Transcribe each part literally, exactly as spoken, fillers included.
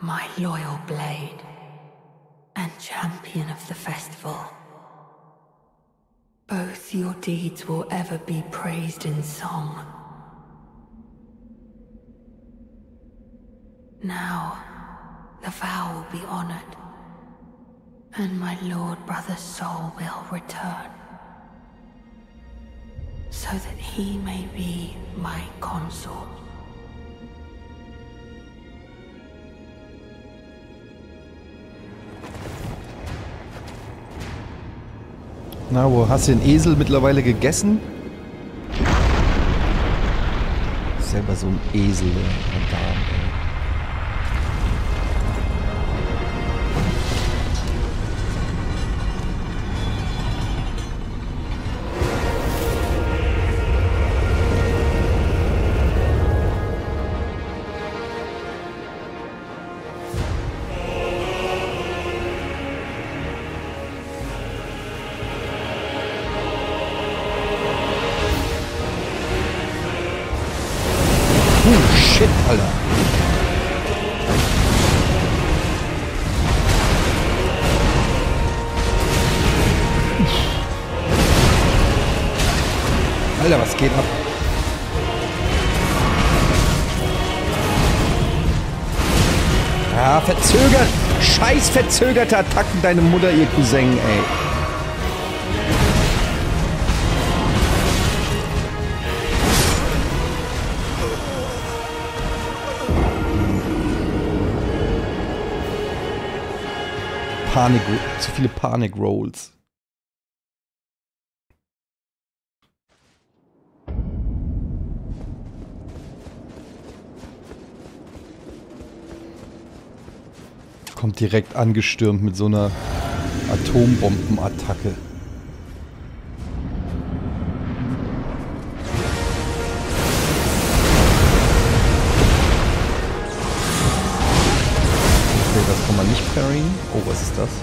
my loyal blade and champion of the festival. Both your deeds will ever be praised in song. Now, the vow will be honored, and my lord brother's soul will return, so that he may be my consort. Na, wo hast du den Esel mittlerweile gegessen? Selber so ein Esel, verdammt. Shit, Alter. Alter, was geht ab? Ja, verzögert. Scheiß verzögerte Attacken, deine Mutter, ihr Cousin, ey. Panik, zu viele Panik-Rolls. Kommt direkt angestürmt mit so einer Atombombenattacke. Das kann man nicht parryen. Oh, was ist das?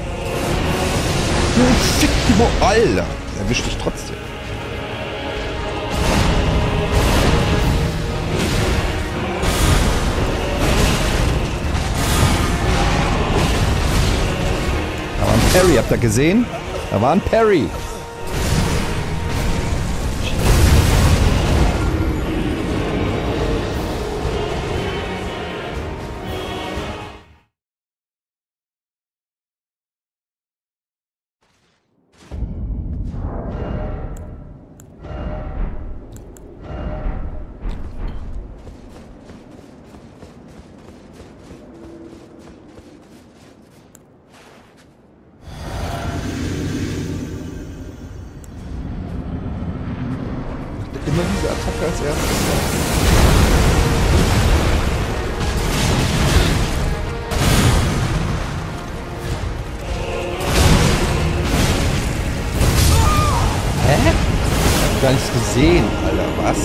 Fick die Mo Alter! Erwischt dich trotzdem. Da war ein Parry, habt ihr gesehen? Da war ein Parry. Immer diese Attacke als erstes. Hä? Ich hab gar nichts gesehen, Alter, was?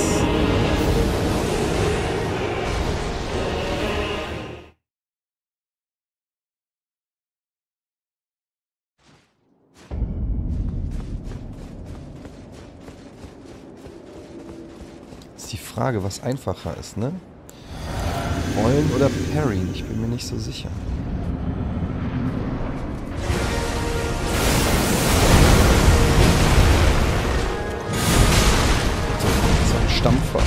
Die Frage, was einfacher ist, ne? Rollen oder parryen? Ich bin mir nicht so sicher. So ein Stampfer.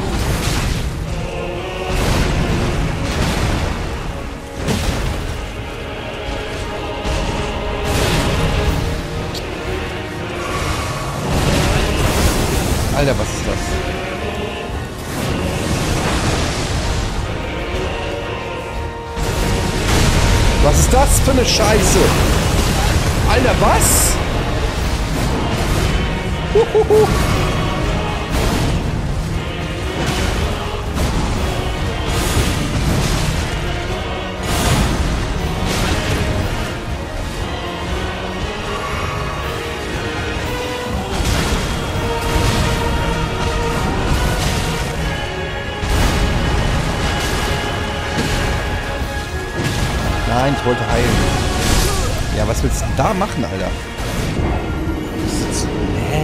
Alter, was ist das? Was ist das für eine Scheiße? Alter, was? Huhuhu. Nein, ich wollte heilen. Ja, was willst du da machen, Alter? Hä?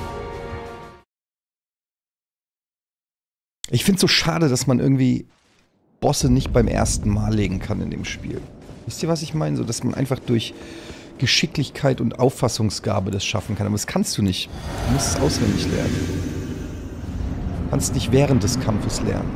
Ich finde es so schade, dass man irgendwie Bosse nicht beim ersten Mal legen kann in dem Spiel. Wisst ihr, was ich meine? So, dass man einfach durch Geschicklichkeit und Auffassungsgabe das schaffen kann. Aber das kannst du nicht. Du musst es auswendig lernen. Du kannst nicht während des Kampfes lernen.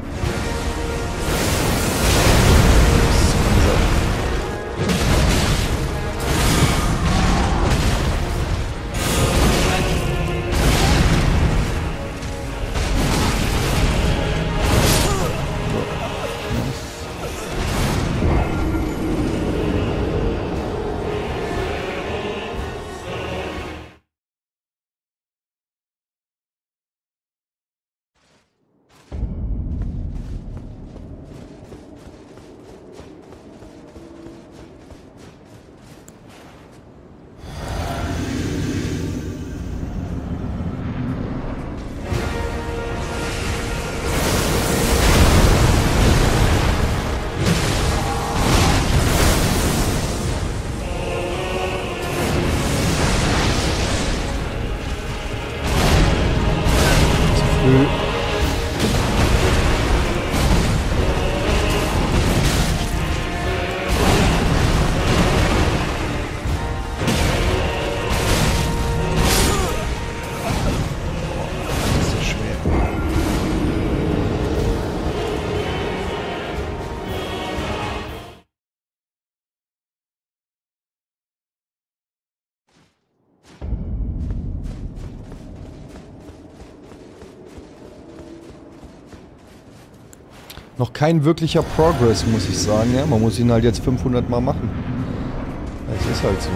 Noch kein wirklicher Progress, muss ich sagen. Ja, man muss ihn halt jetzt fünfhundert Mal machen. Es ist halt so.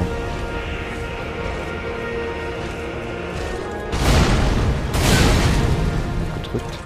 Gedrückt.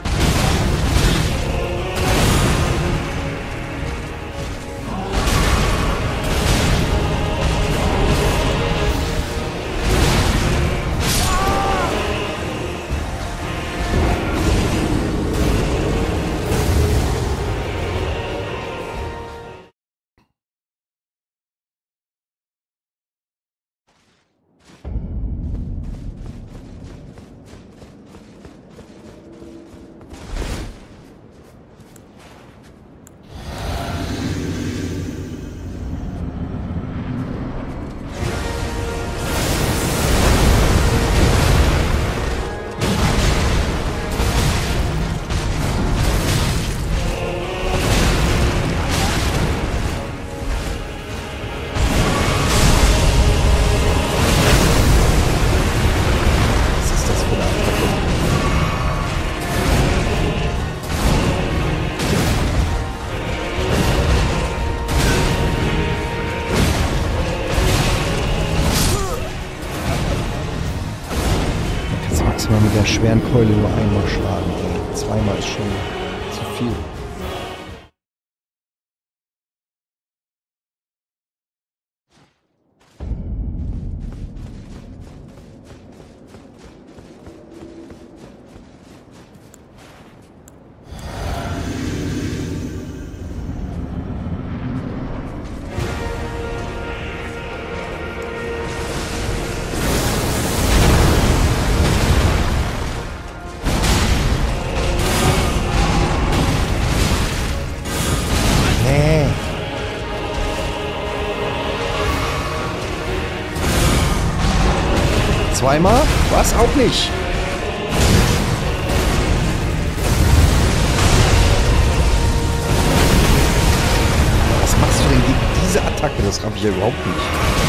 Mit der schweren Keule nur einmal schlagen. Ey. Zweimal ist schon zu viel. Zweimal? Was? Auch nicht. Was machst du denn gegen diese Attacke? Das raff ich ja überhaupt nicht.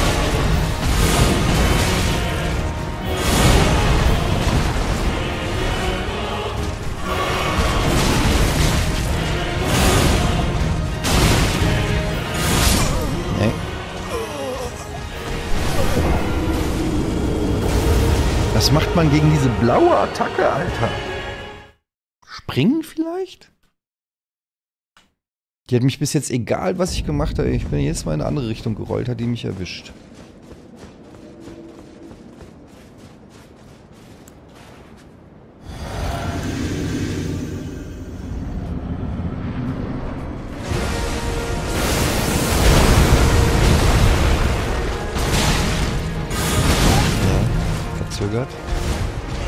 Was macht man gegen diese blaue Attacke, Alter? Springen vielleicht? Die hat mich bis jetzt, egal was ich gemacht habe, ich bin jetzt mal in eine andere Richtung gerollt, hat die mich erwischt. Verzögert.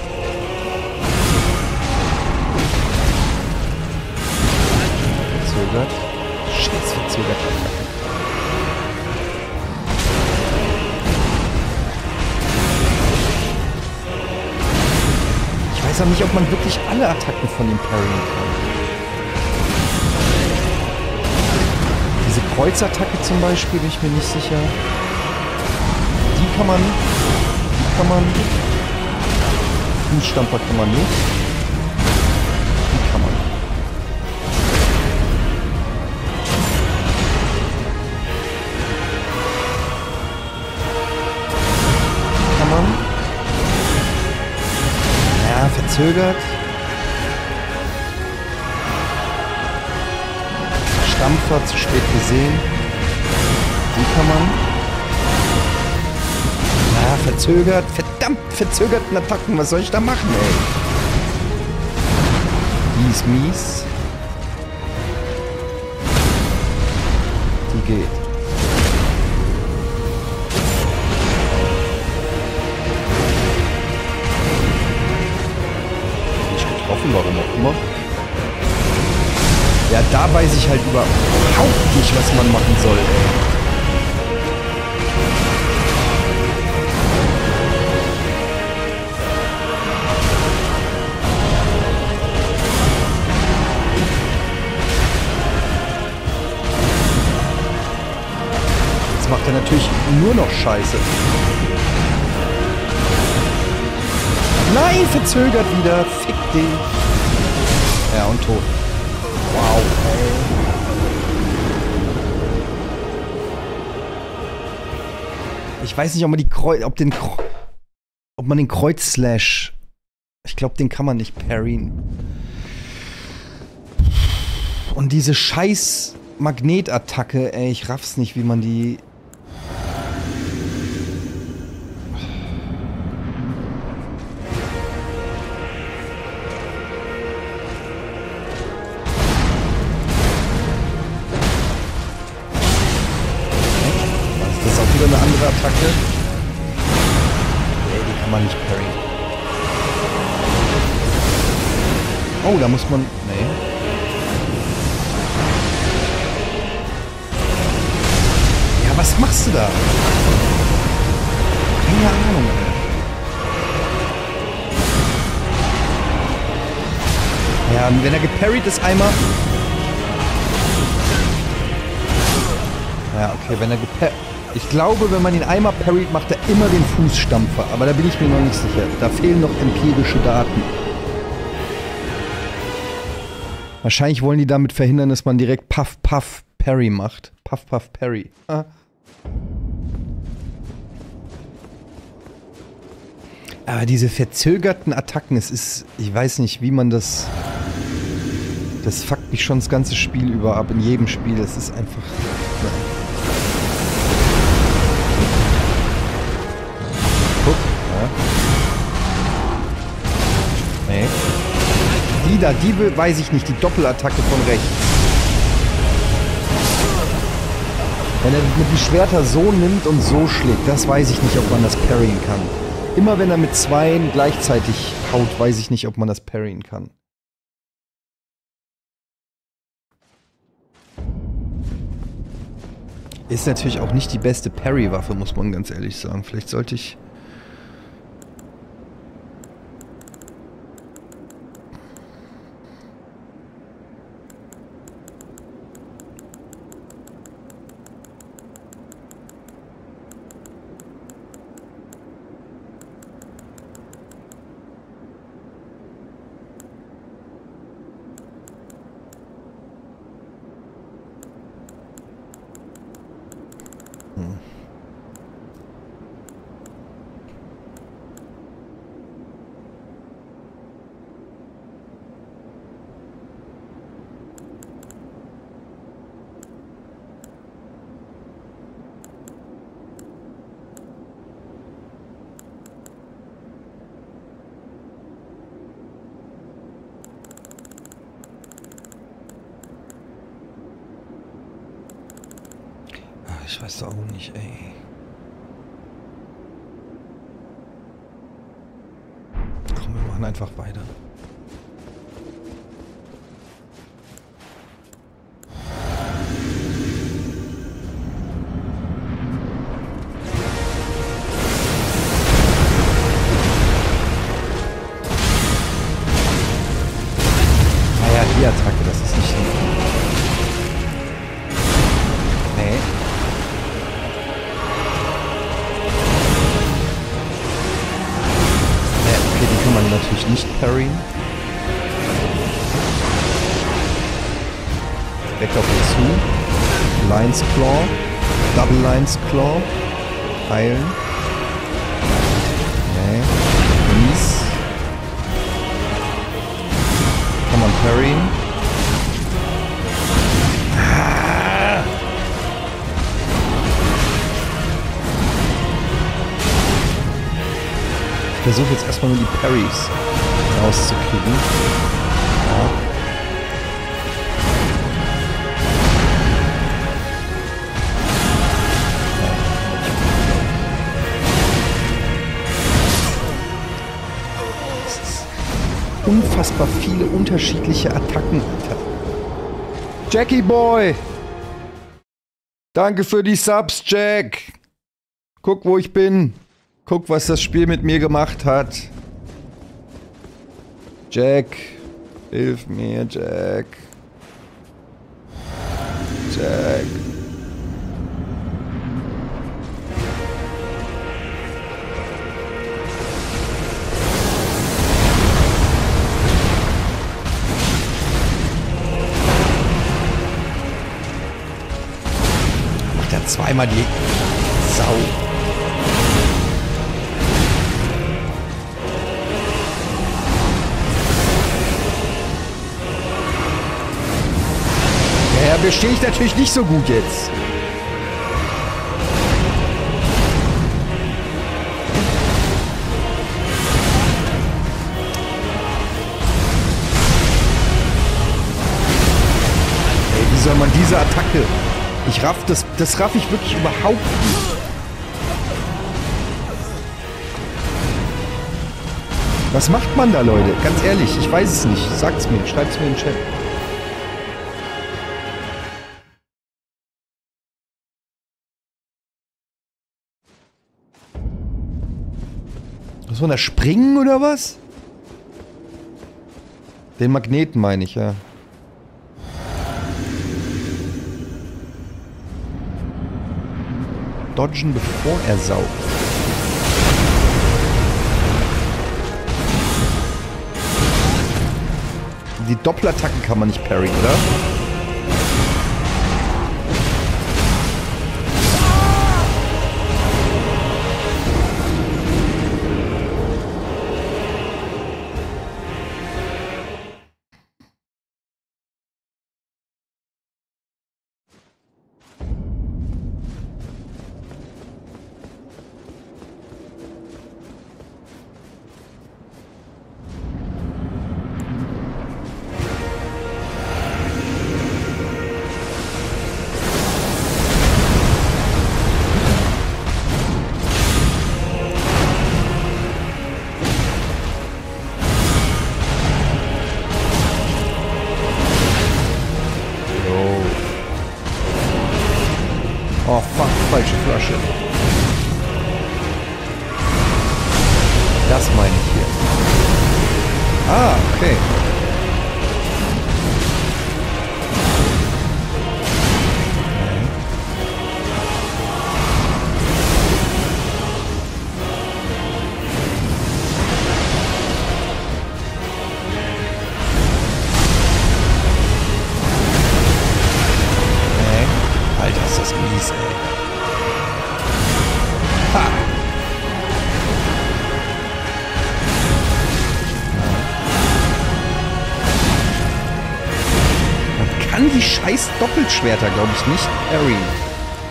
Verzögert. verzögert. Scheiß verzögert. Ich weiß auch nicht, ob man wirklich alle Attacken von ihm parryen kann. Diese Kreuzattacke zum Beispiel, bin ich mir nicht sicher. Die kann man... Die kann man... Fußstampfer kann man nicht. Die kann man. Kann man. Ja, verzögert. Stampfer zu spät gesehen. Die kann man. Ja, verzögert. Verdammt verzögerten Attacken. Was soll ich da machen, ey? Die ist mies. Die geht. Nicht getroffen, warum auch immer. Ja, da weiß ich halt überhaupt nicht, was man machen soll, ey. Jetzt macht er natürlich nur noch Scheiße. Nein, verzögert wieder. Fick dich. Ja, und tot. Wow, ey. Ich weiß nicht, ob man die Kreuz, ob den Kre ob man den Kreuz-Slash, ich glaube, den kann man nicht parryen. Und diese scheiß Magnetattacke, ey, ich raff's nicht, wie man die... Eine andere Attacke. Nee, die kann man nicht parryen. Oh, da muss man... Nee. Ja, was machst du da? Keine Ahnung, ey. Ja, wenn er geparried ist einmal... Ja, okay, wenn er geparried... Ich glaube, wenn man ihn einmal parried, macht er immer den Fußstampfer. Aber da bin ich mir noch nicht sicher. Da fehlen noch empirische Daten. Wahrscheinlich wollen die damit verhindern, dass man direkt Puff Puff Parry macht. Puff Puff Parry. Ah. Aber diese verzögerten Attacken, es ist... Ich weiß nicht, wie man das... Das fuckt mich schon das ganze Spiel über ab. In jedem Spiel. Es ist einfach... Guck, ja. Nee. Die da, die weiß ich nicht, die Doppelattacke von rechts. Wenn er mit die Schwerter so nimmt und so schlägt, das weiß ich nicht, ob man das parryen kann. Immer wenn er mit zweien gleichzeitig haut, weiß ich nicht, ob man das parryen kann. Ist natürlich auch nicht die beste Parry-Waffe, muss man ganz ehrlich sagen. Vielleicht sollte ich... Hm. Ich weiß auch nicht, ey. Komm, wir machen einfach weiter. natürlich nicht parryen. Weg auf ihn zu. Lion's Claw. Double Lion's Claw. Heilen. Nee. Mies. Kann man parryen. Ah. Ich versuche jetzt erstmal nur die Parries rauszukriegen. Ja. Unfassbar viele unterschiedliche Attacken, Alter. Jackie Boy! Danke für die Subs, Jack! Guck, wo ich bin. Guck, was das Spiel mit mir gemacht hat. Jack. Hilf mir, Jack. Jack. Zweimal die Sau. Ja, ja, bestehe ich natürlich nicht so gut jetzt. Ey, wie soll man diese Attacke... Ich raff das, das raff ich wirklich überhaupt nicht. Was macht man da, Leute? Ganz ehrlich, ich weiß es nicht. Sagt's mir, schreibt's mir im Chat. Muss man da springen oder was? Den Magneten meine ich, ja. Dodgen, bevor er saugt. Die Doppelattacken kann man nicht parryen, oder? Oh fuck, falsche Flasche. Das meine ich hier. Ah, okay. Alter, ist das mies, ey. Ha! Man kann die scheiß Doppelschwerter, glaube ich, nicht parryen.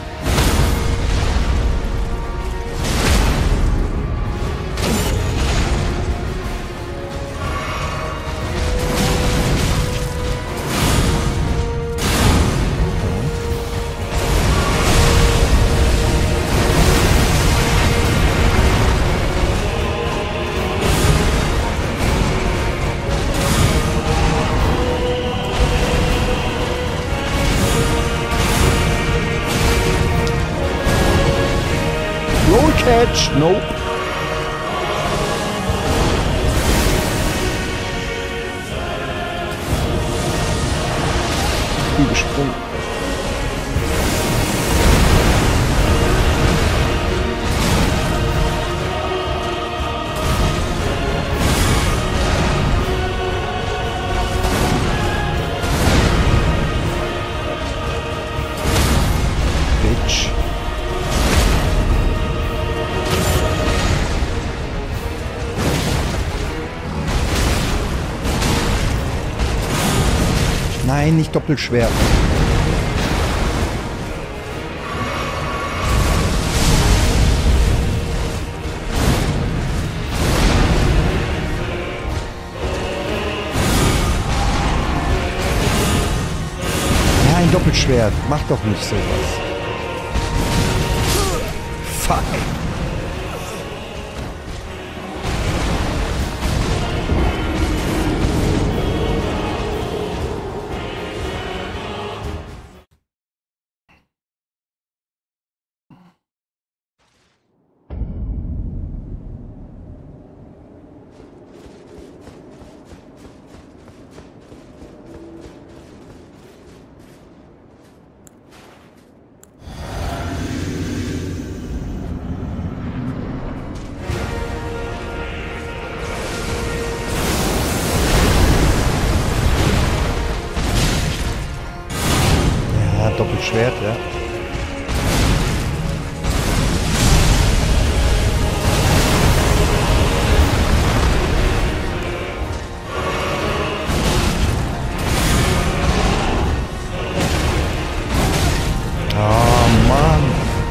Roll catch, nope. Übersprungen. Nein, nicht Doppelschwert. Nein, Doppelschwert. Mach doch nicht sowas. Fuck. Doppelschwert, ja. Oh Mann.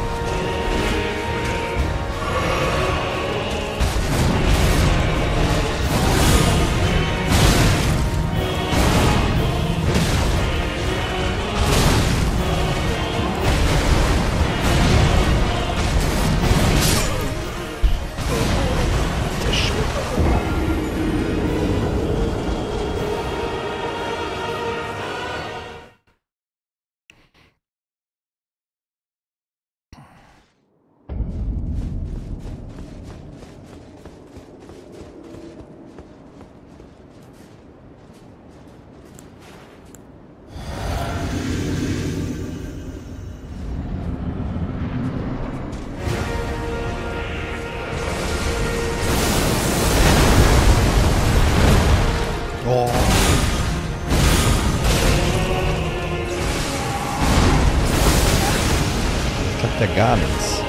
Ja, gar nichts.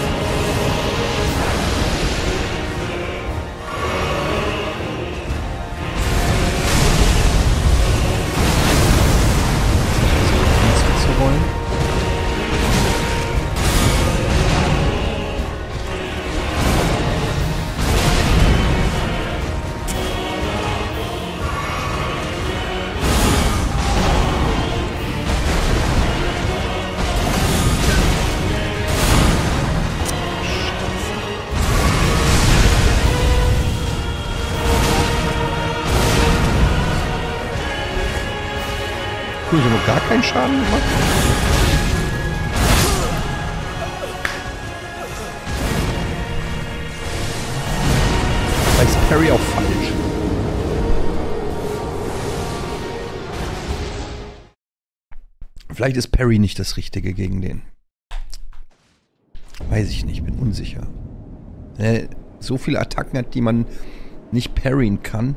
Zu wollen. Cool, ich habe noch gar keinen Schaden gemacht. Da ist Parry auch falsch. Vielleicht ist Parry nicht das Richtige gegen den. Weiß ich nicht, bin unsicher. Wenn er so viele Attacken hat, die man nicht parryen kann.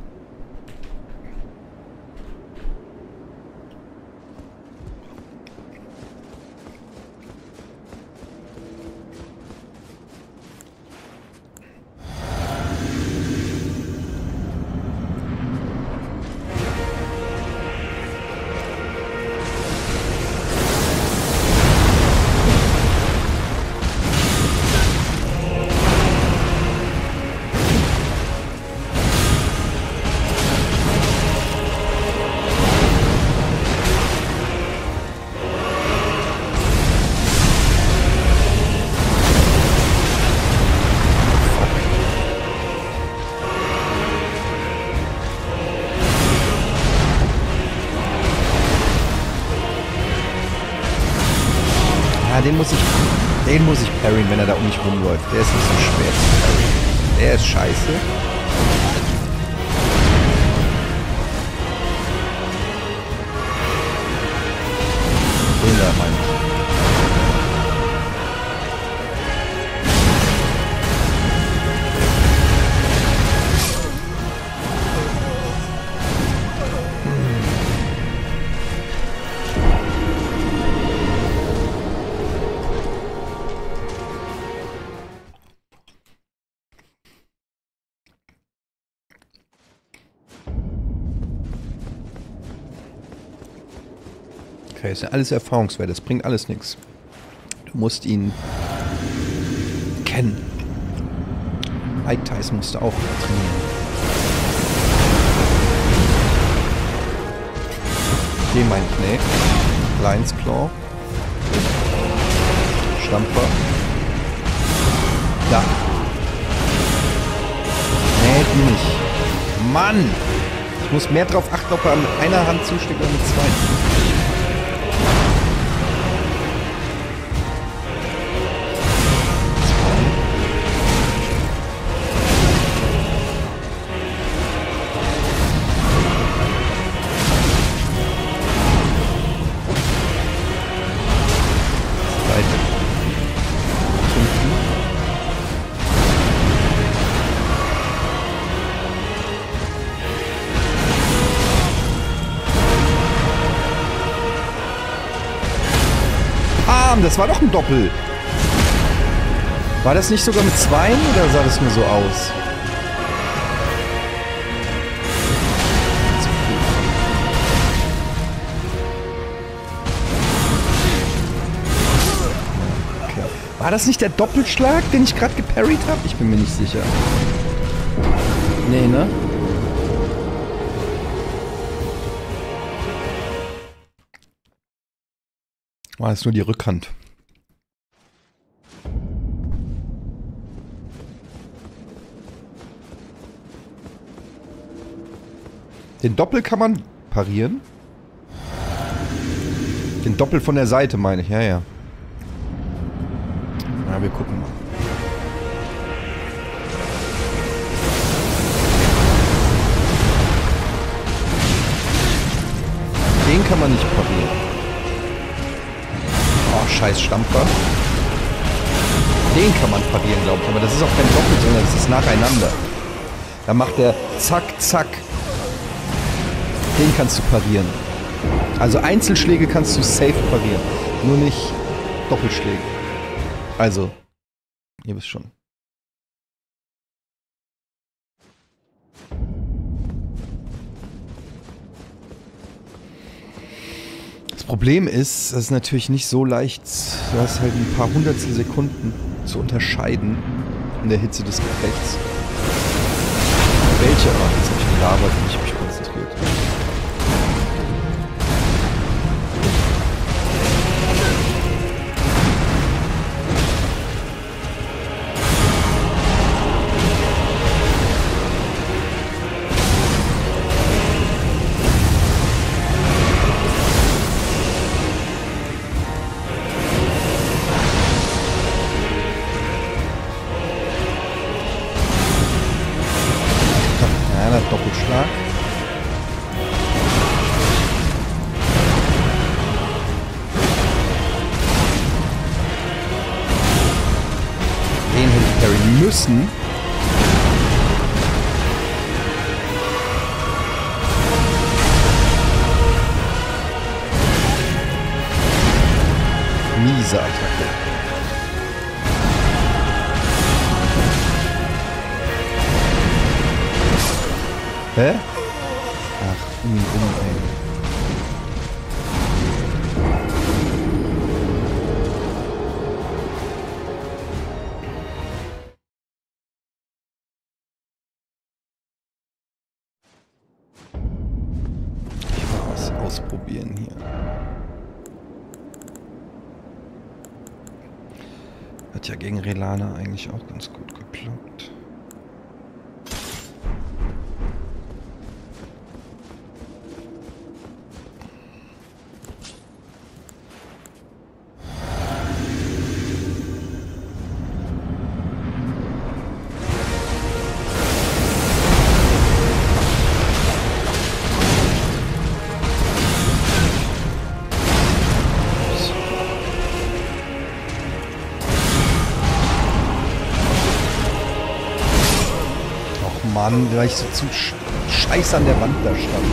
Den muss ich, den muss ich parryen, wenn er da um mich rumläuft. Der ist nicht so schwer zu parryen. Der ist scheiße. Den da meine ich. Okay, das sind alles Erfahrungswerte, das bringt alles nichts. Du musst ihn kennen. Mike Tyson musste auch trainieren. Den meine ich, nee. Lions Claw. Stampfer. Da. Nee, die nicht. Mann! Ich muss mehr drauf achten, ob er mit einer Hand zuschlägt oder mit zwei. Das war doch ein Doppel. War das nicht sogar mit zwei oder sah das nur so aus? Okay. War das nicht der Doppelschlag, den ich gerade geparried habe? Ich bin mir nicht sicher. Nee, ne? War es nur die Rückhand. Den Doppel kann man parieren. Den Doppel von der Seite meine ich, ja, ja. Na, wir gucken mal. Den kann man nicht parieren. Oh, scheiß Stampfer. Den kann man parieren, glaube ich. Aber das ist auch kein Doppel, sondern das ist nacheinander. Da macht er zack, zack. Den kannst du parieren. Also Einzelschläge kannst du safe parieren. Nur nicht Doppelschläge. Also, ihr wisst schon. Das Problem ist, es ist natürlich nicht so leicht, du hast halt ein paar Hundertstel Sekunden zu unterscheiden in der Hitze des Gefechts. Welche Art? Jetzt habe ich gelabert und ich mich konzentriert. Doppelschlag. Den hätte ich parryen müssen. Miese Attacke. Hä? Ach, um ihn rum, ey. Ich will was ausprobieren hier. Hat ja gegen Relana eigentlich auch ganz gut geklappt. Mann, weil ich so zu scheiße an der Wand da stand.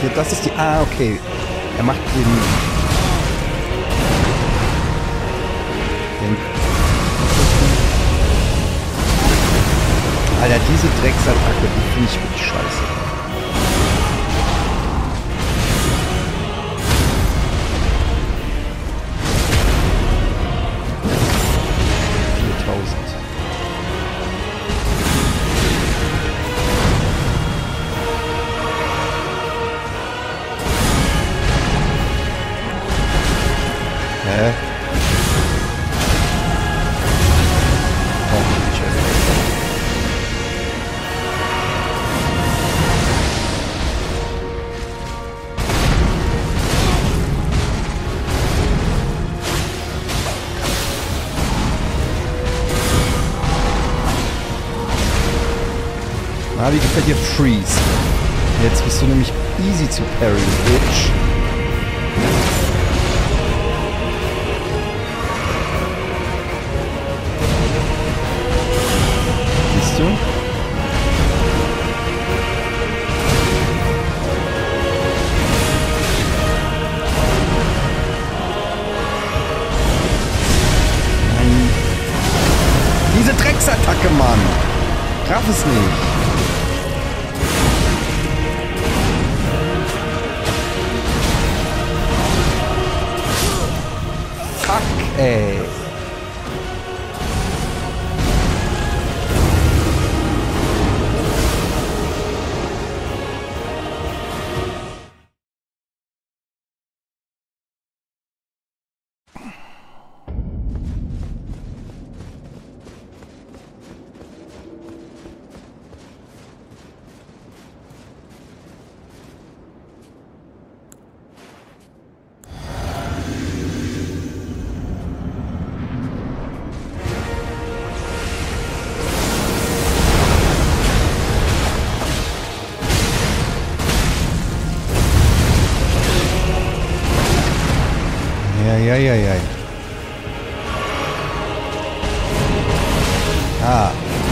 Das ist die... Ah, okay. Er macht den... den Alter, diese Drecksattacke, die finde ich wirklich scheiße. viertausend. Hä? Oh, Chest. Ah, wie gefällt dir Freeze? Jetzt bist du nämlich easy zu parry, Bitch. Siehst du? Nein. Diese Drecksattacke, Mann! Traf es nicht. Ey. Ja, ja, ja. Ah.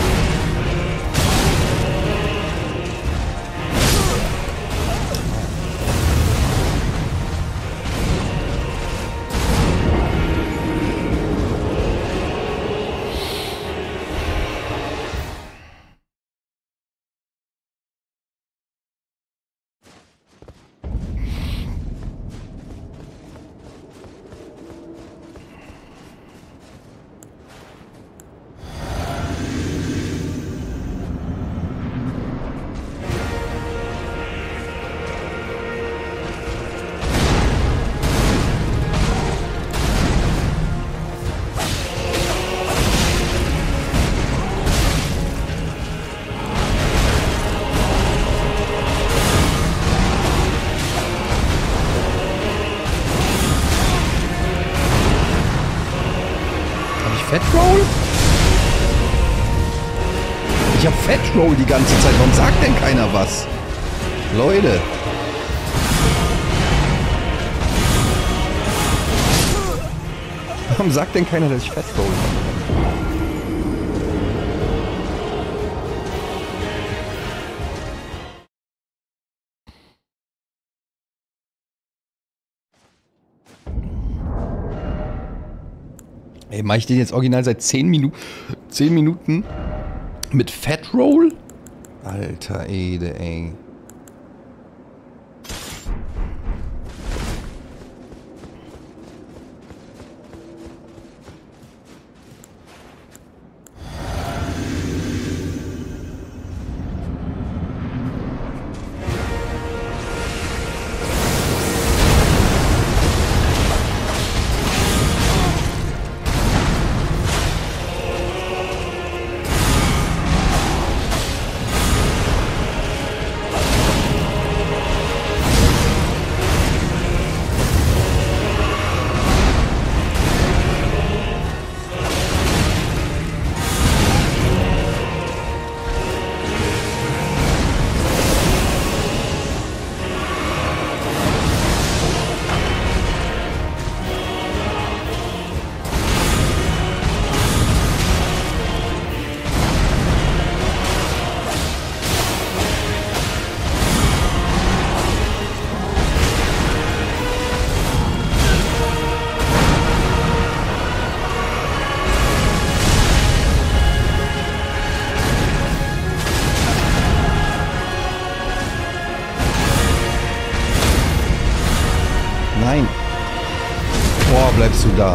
Fat Roll? Ich hab Fat Roll die ganze Zeit. Warum sagt denn keiner was? Leute. Warum sagt denn keiner, dass ich Fat Roll habe? Ey, mach ich den jetzt original seit zehn Minuten, zehn Minuten mit Fat Roll? Alter Ede, ey. bleibst du da?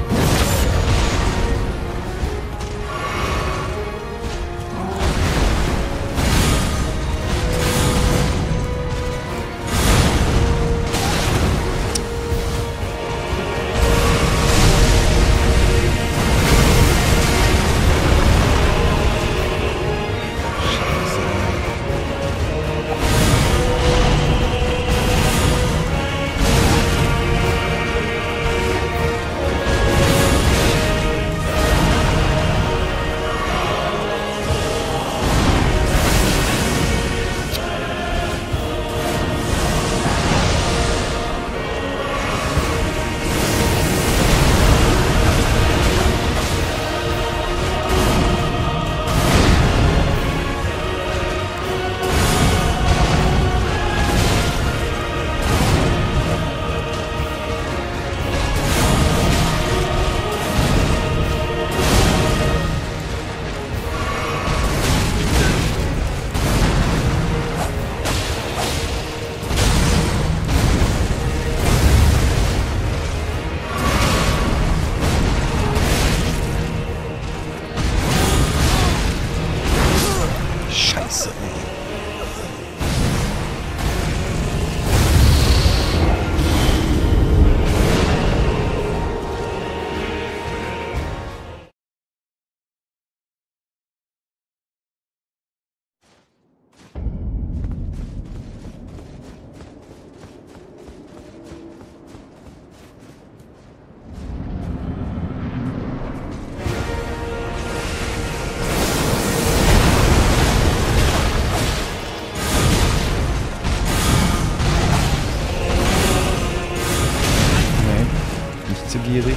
Gierig.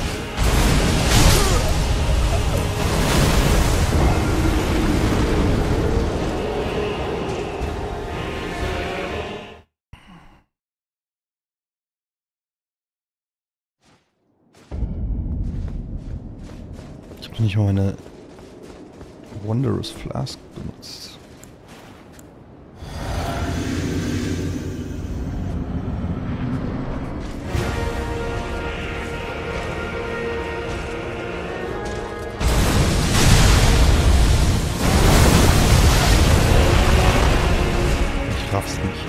Ich habe nicht mal meine Wondrous Flask benutzt. Raff's nicht.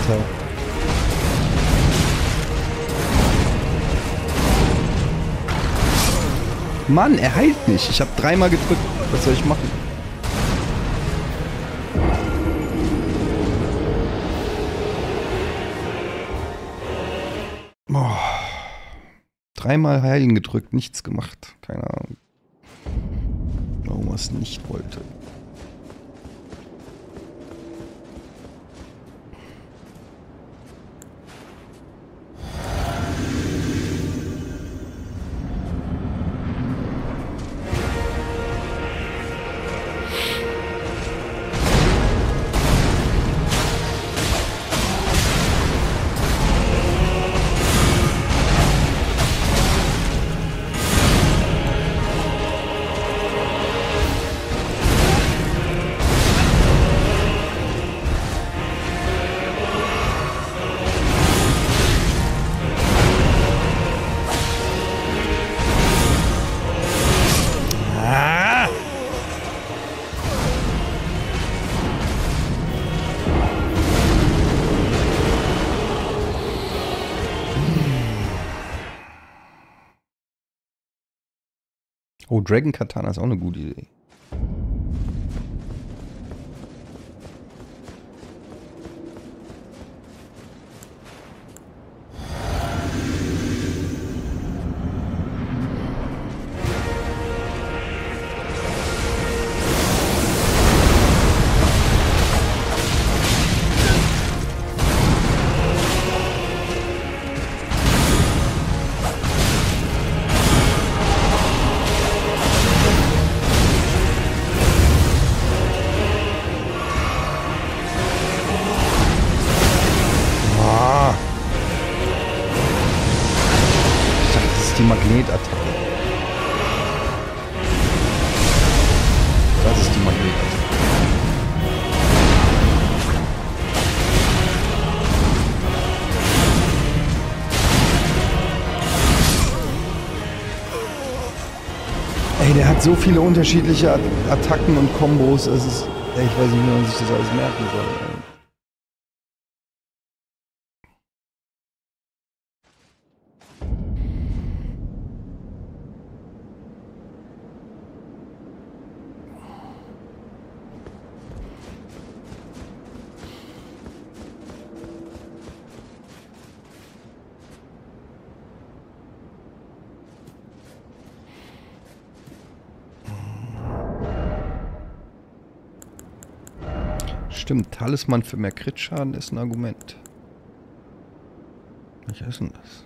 Alter. Mann, er heilt nicht. Ich habe dreimal gedrückt. Was soll ich machen? Oh. Dreimal heilen gedrückt, nichts gemacht. Keine Ahnung. Warum er es nicht wollte. Oh, Dragon Katana ist auch eine gute Idee. Die Magnetattacke. Das ist die Magnetattacke. Ey, der hat so viele unterschiedliche Attacken und Kombos. Es ist, ey, ich weiß nicht, wie man sich das alles merken soll. Ey. Stimmt, Talisman für mehr Crit-Schaden ist ein Argument. Welcher ist denn das?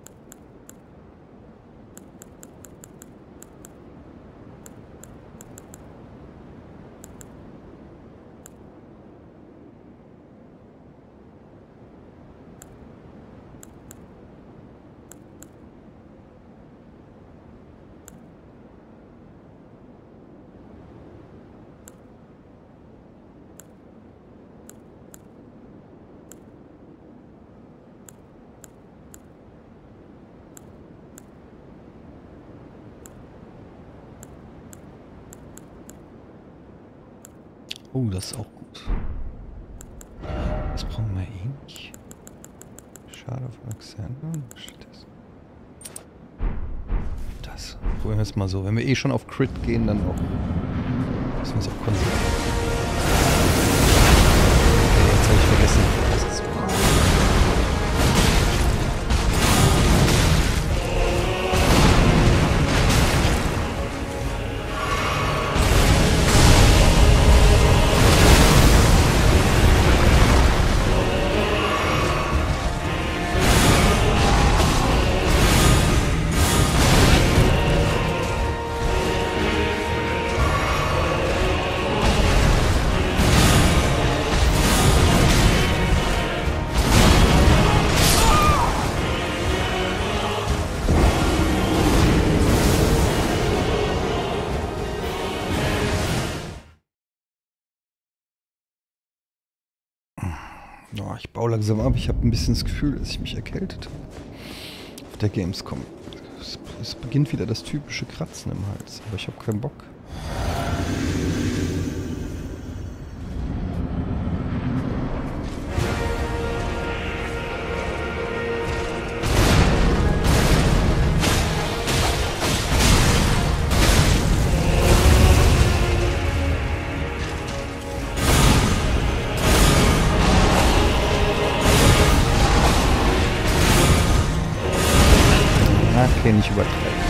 Oh, das ist auch gut. Das brauchen wir eh nicht. Schade auf Alexander. Das. Probieren wir es mal so. Wenn wir eh schon auf Crit gehen, dann auch. Müssen wir es auch konzentrieren. Okay, jetzt habe ich vergessen, was das war. Oh, ich baue langsam ab. Ich habe ein bisschen das Gefühl, dass ich mich erkältet habe. Auf der Gamescom. Es, es beginnt wieder das typische Kratzen im Hals. Aber ich habe keinen Bock. Okay, nicht übertreiben.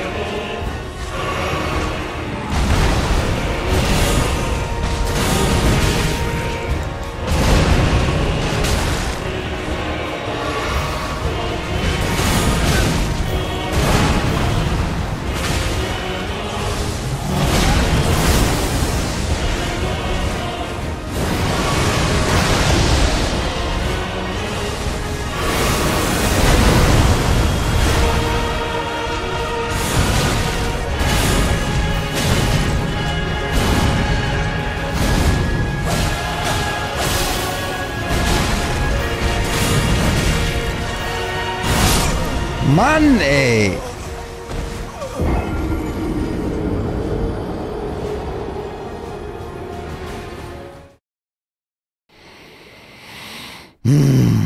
Mann, ey! Hm.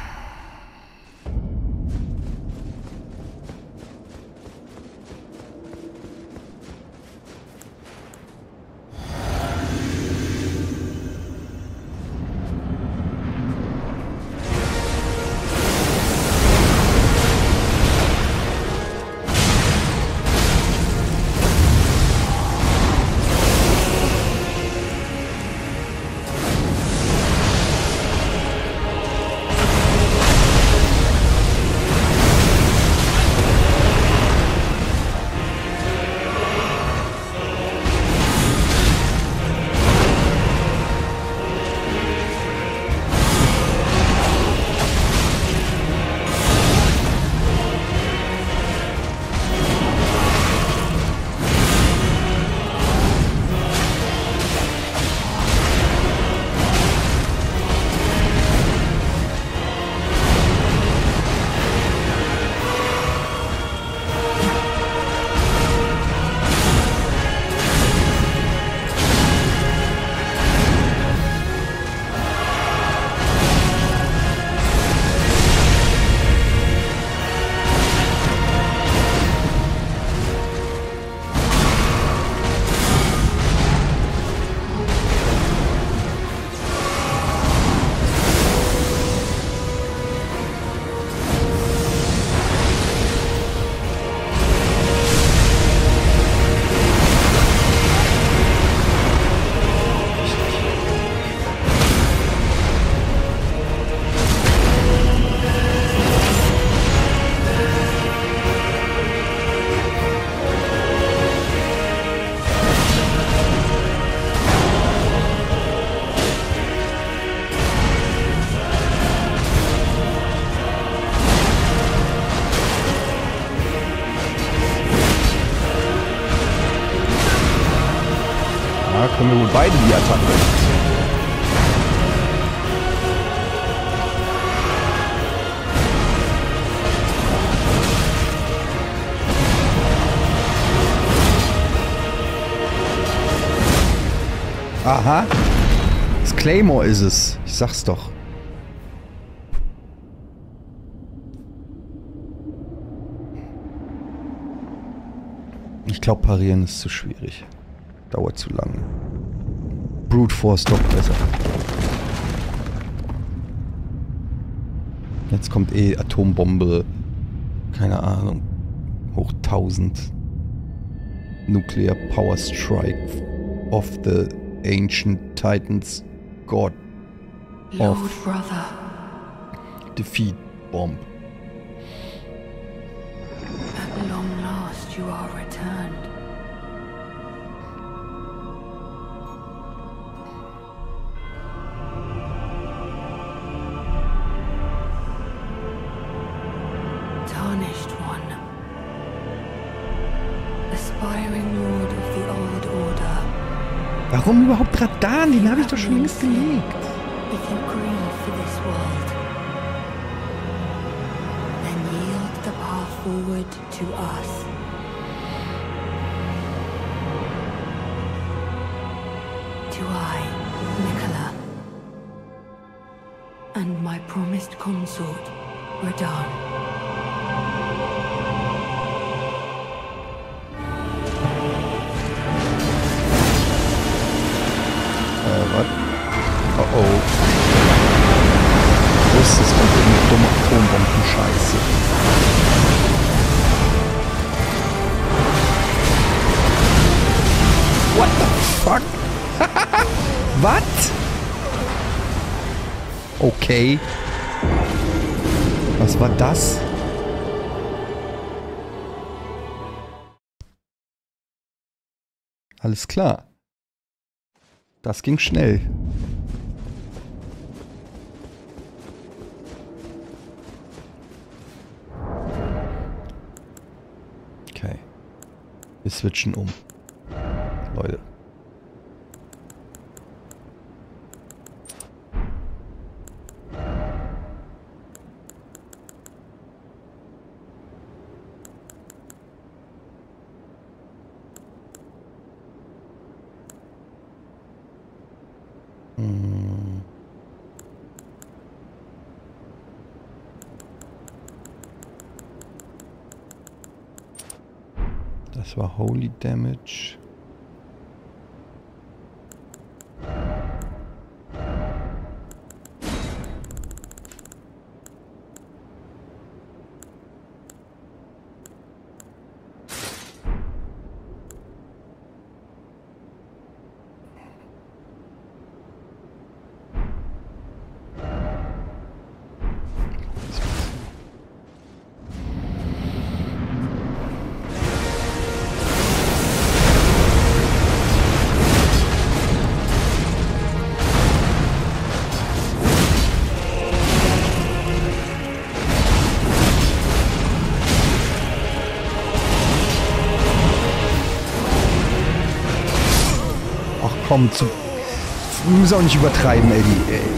Können wir wohl beide die Attacke. Aha. Das Claymore ist es. Ich sag's doch. Ich glaube, parieren ist zu schwierig. Dauert zu lange. Brute Force doch besser. Jetzt kommt eh Atombombe. Keine Ahnung. Hoch tausend. Nuclear Power Strike of the Ancient Titans God Lord of brother. Defeat Bomb. At long last you are returned. Tarnished one. Aspiring Lord of the Old Order. Warum überhaupt Radan? Den habe ich doch schon längst gelegt. If you grieve for this world, then yield the path forward to us. To I, Nicola, and my promised consort, Radan. Was? Oh oh. Ich wusste, es kommt irgendeine dumme Atombomben-Scheiße. Was? Okay. Was war das? Alles klar. Das ging schnell. Okay. Wir switchen um. Leute. Hm. Das war Holy Damage. Komm, zu. Wir müssen auch nicht übertreiben, Eddie. Ey.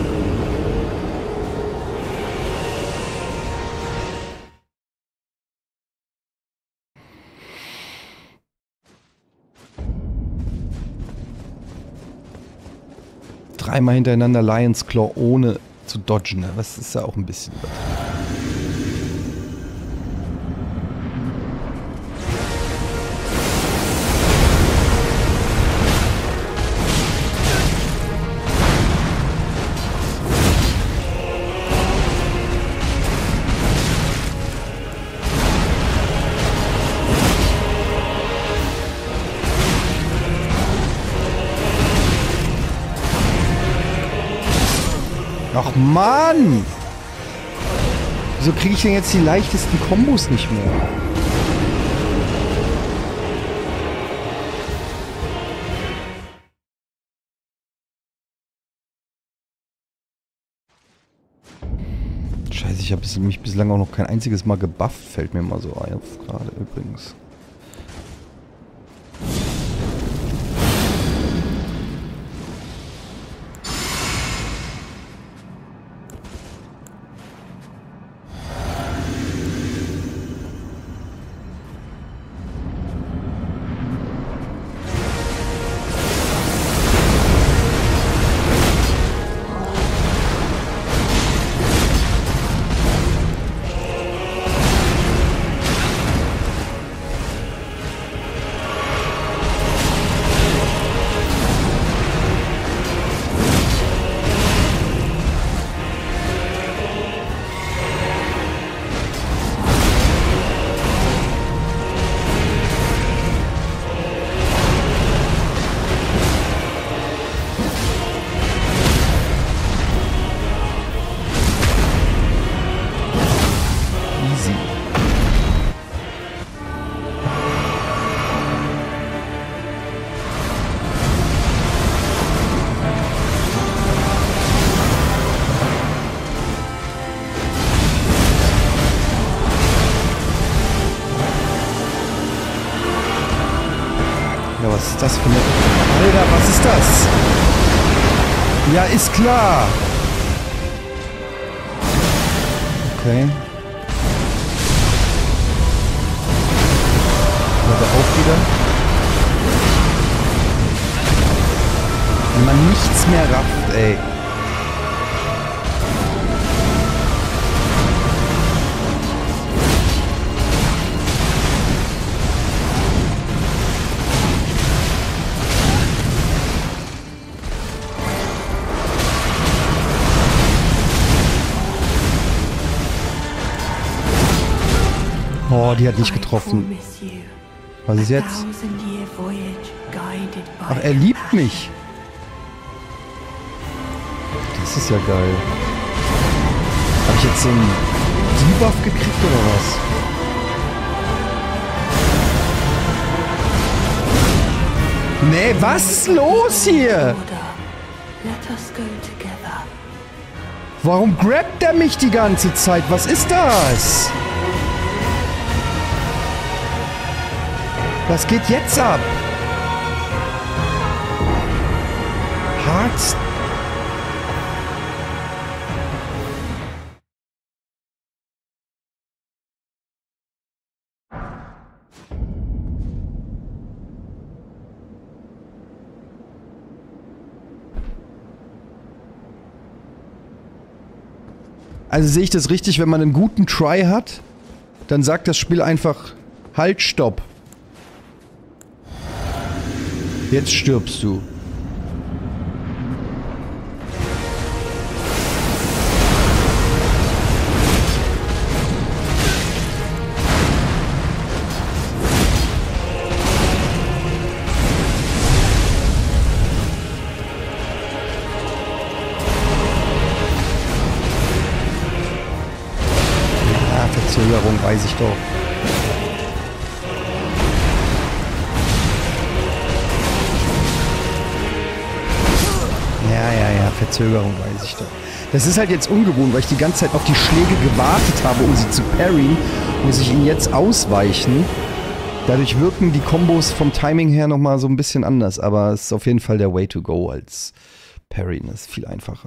Dreimal hintereinander Lion's Claw ohne zu dodgen. Ne? Das ist ja auch ein bisschen übertrieben. Ach Mann! Wieso kriege ich denn jetzt die leichtesten Kombos nicht mehr? Scheiße, ich habe mich bislang auch noch kein einziges Mal gebufft, fällt mir mal so ein, gerade übrigens. Was ist das für eine... Alter, was ist das? Ja, ist klar. Okay. Warte, auch wieder. Wenn man nichts mehr rafft, ey. Oh, die hat nicht getroffen. Was ist jetzt? Ach, er liebt mich. Das ist ja geil. Habe ich jetzt so einen Debuff gekriegt oder was? Nee, was ist los hier? Warum grabt er mich die ganze Zeit? Was ist das? Was geht jetzt ab? Hearts. Also sehe ich das richtig, wenn man einen guten Try hat, dann sagt das Spiel einfach Halt, Stopp. Jetzt stirbst du. Ja, Verzögerung weiß ich doch. Ja, ja, ja, Verzögerung weiß ich doch. Das ist halt jetzt ungewohnt, weil ich die ganze Zeit auf die Schläge gewartet habe, um sie zu parryen. Muss ich ihn jetzt ausweichen. Dadurch wirken die Kombos vom Timing her nochmal so ein bisschen anders. Aber es ist auf jeden Fall der Way to go als parryen. Das ist viel einfacher.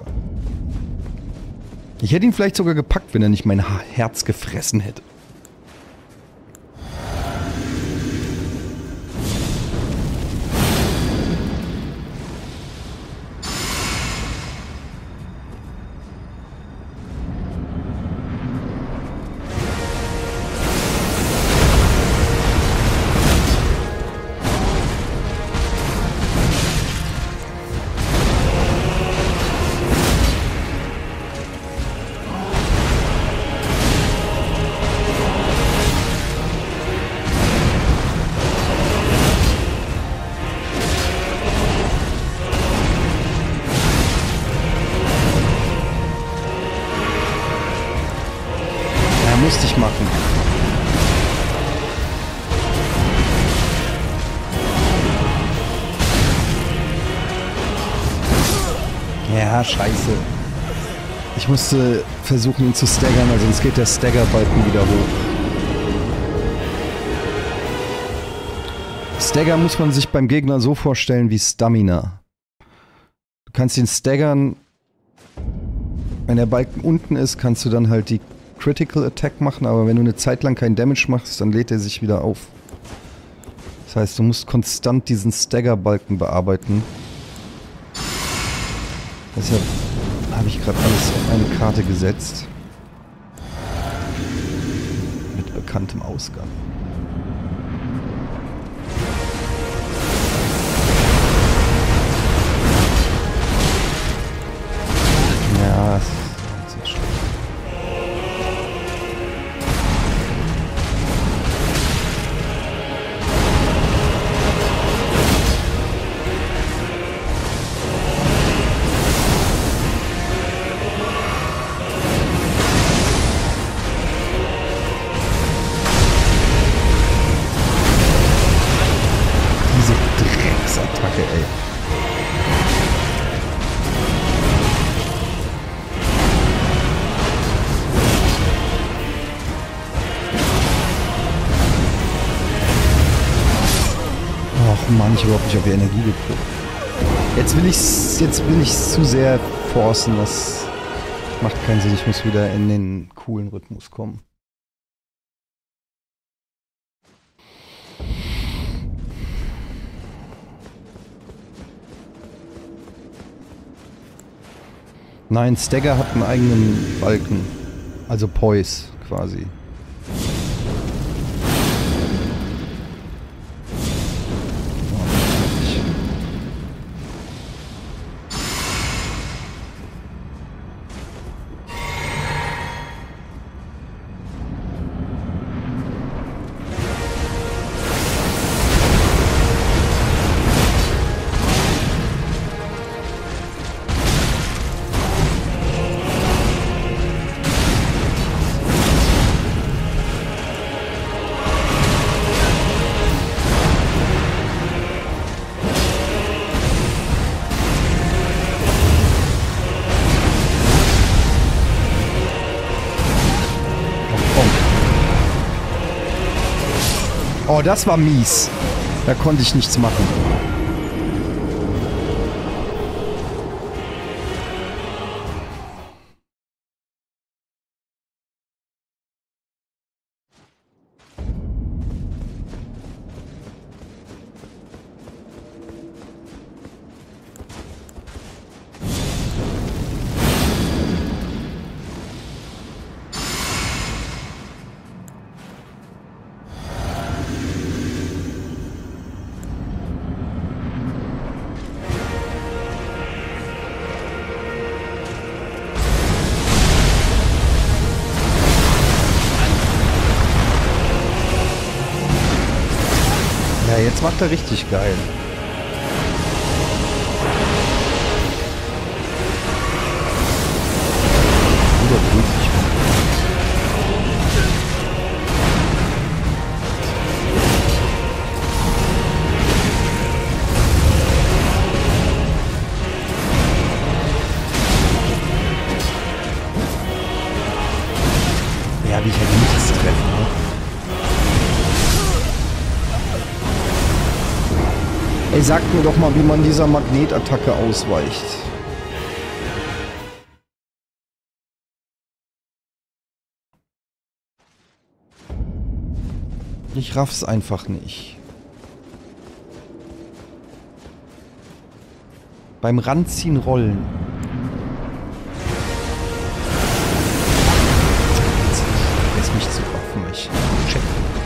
Ich hätte ihn vielleicht sogar gepackt, wenn er nicht mein Herz gefressen hätte. Musste ich machen. Ja, scheiße. Ich musste versuchen, ihn zu staggern, also sonst geht der Stagger-Balken wieder hoch. Stagger muss man sich beim Gegner so vorstellen wie Stamina. Du kannst ihn staggern. Wenn der Balken unten ist, kannst du dann halt die Critical Attack machen, aber wenn du eine Zeit lang keinen Damage machst, dann lädt er sich wieder auf. Das heißt, du musst konstant diesen Stagger-Balken bearbeiten. Deshalb habe ich gerade alles auf eine Karte gesetzt. Mit bekanntem Ausgang. Ja, das ist nicht schlecht. Drecksattacke, ey. Och Mann, ich habe überhaupt nicht auf die Energie geguckt. Jetzt will ich's, jetzt will ich's zu sehr forcen, das macht keinen Sinn. Ich muss wieder in den coolen Rhythmus kommen. Nein, Stagger hat einen eigenen Balken. Also Poise quasi. Oh, das war mies. Da konnte ich nichts machen. Ja, jetzt macht er richtig geil. Überprüflich. Ja, wie ich halt nichts treffen, ne? Ey, sagt mir doch mal, wie man dieser Magnetattacke ausweicht. Ich raff's einfach nicht. Beim Ranziehen rollen. Jetzt mich zu raffen, ich check.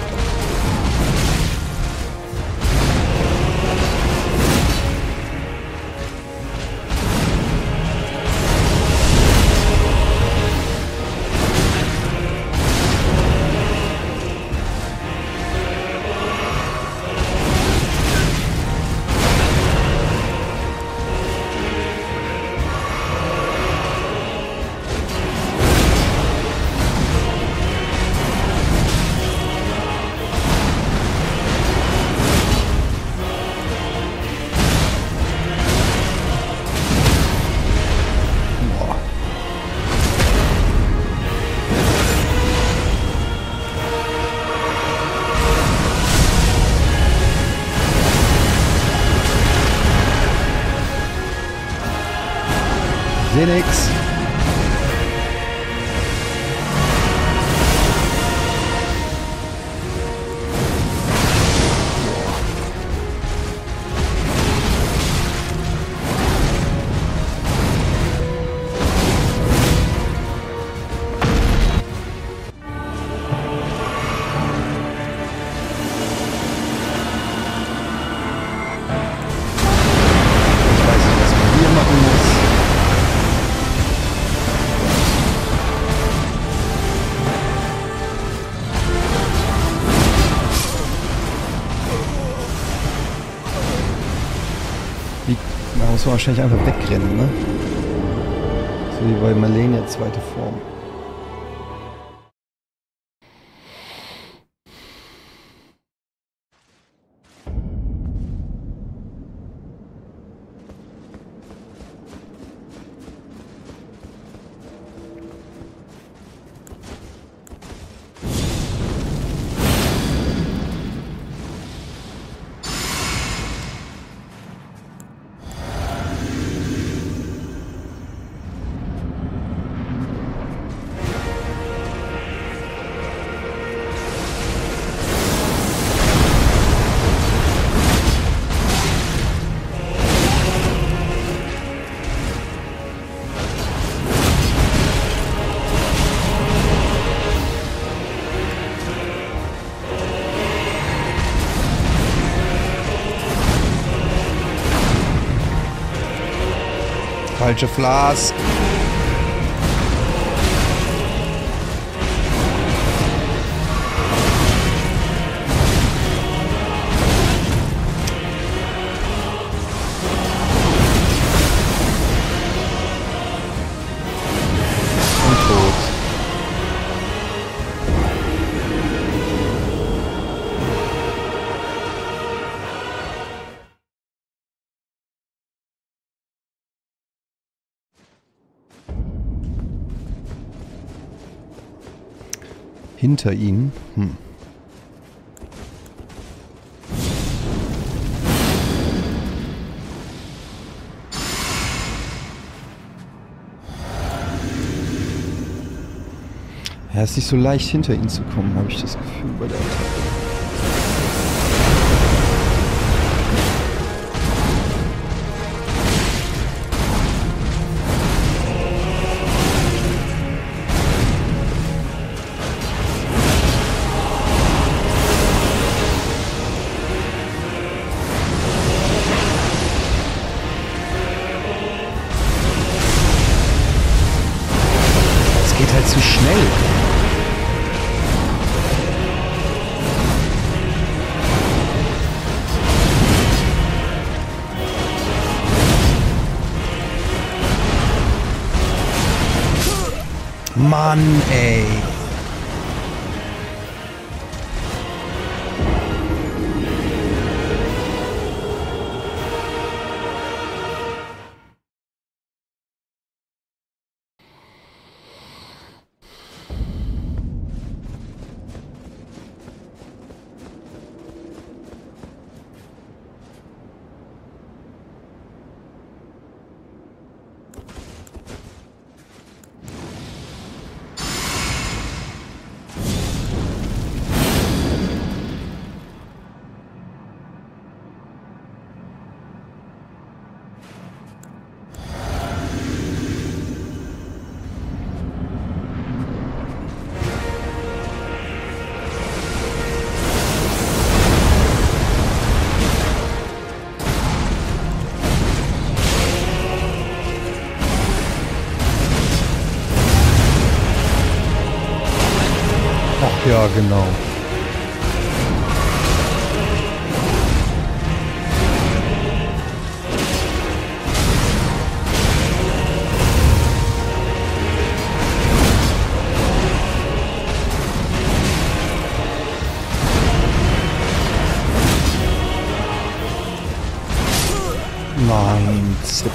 Seh nix. Ich weiß nicht, was man hier machen muss. Da muss man wahrscheinlich einfach wegrennen, ne? So wie bei Malenia, zweite Form. Falsche Flask. Und tot. Hinter ihnen. Hm. Ja, es ist nicht so leicht, hinter ihn zu kommen, habe ich das Gefühl bei der Attacke. Geht halt zu schnell. Mann, ey. Ja, genau. Nein, Zip.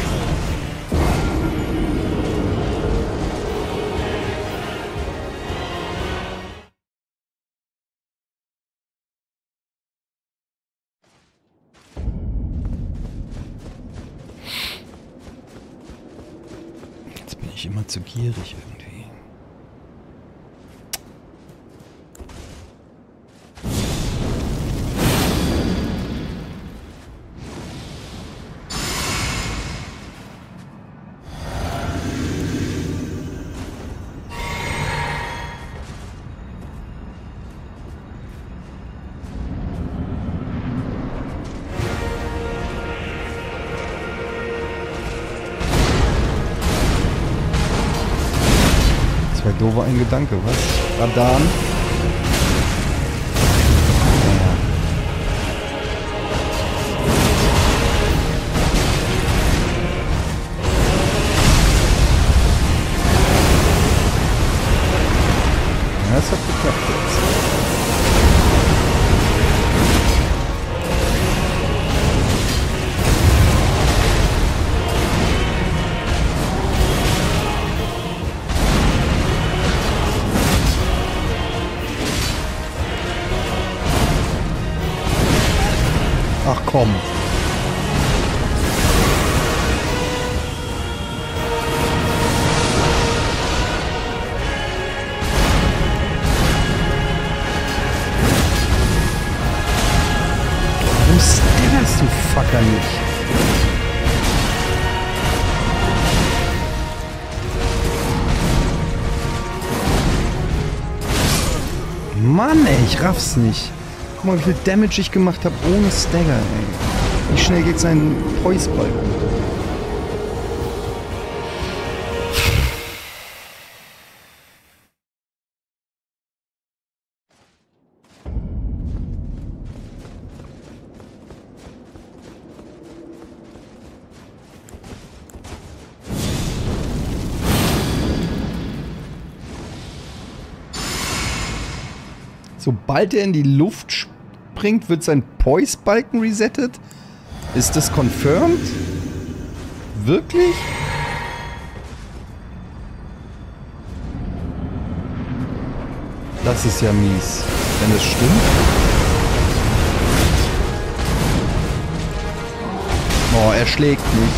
Immer zu gierig irgendwie. Doofer ein Gedanke, was? Radan? Ja, das hat geklappt jetzt. Ach komm. Warum staggerst du Fucker nicht? Mann, ey, ich raff's nicht. Guck mal, wie viel Damage ich gemacht habe ohne Stagger, ey. Wie schnell geht sein Poise-Ball runter? Sobald er in die Luft springt, wird sein Poise-Balken resettet? Ist das confirmed? Wirklich? Das ist ja mies, wenn es stimmt. Oh, er schlägt mich.